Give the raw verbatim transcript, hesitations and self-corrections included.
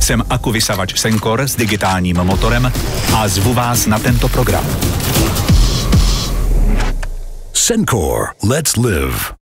Jsem akuvysavač Senkor s digitálním motorem a zvu vás na tento program. Senkor, let's live.